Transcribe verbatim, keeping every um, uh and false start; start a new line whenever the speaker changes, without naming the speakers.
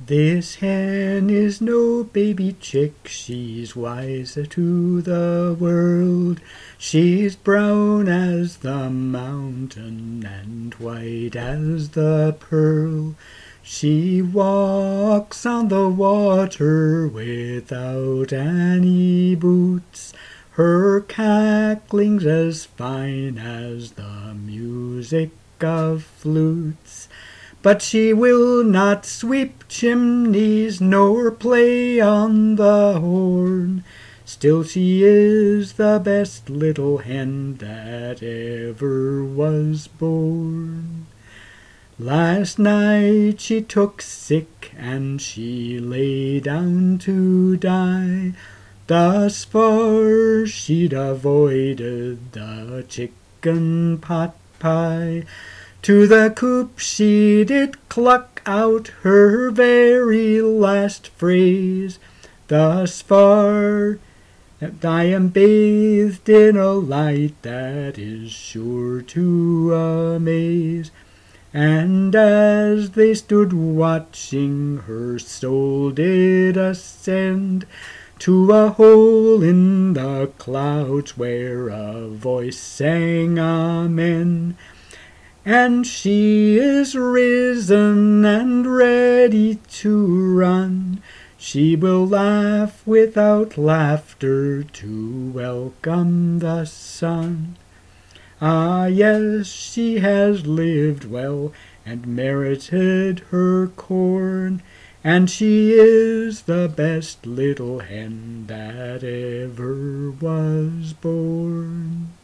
This hen is no baby chick, she's wiser to the world. She's brown as the mountain and white as the pearl. She walks on the water without any boots. Her cackling's as fine as the music of flutes. But she will not sweep chimneys nor play on the horn. Still she is the best little hen that ever was born. Last night she took sick and she lay down to die. Thus far she'd avoided the chicken pot pie. To the coop she did cluck out her very last phrase. Thus far I am bathed in a light that is sure to amaze. And as they stood watching, her soul did ascend to a hole in the clouds where a voice sang amen. And she is risen and ready to run. She will laugh without laughter to welcome the sun. Ah, yes, she has lived well and merited her corn, and she is the best little hen that ever was born.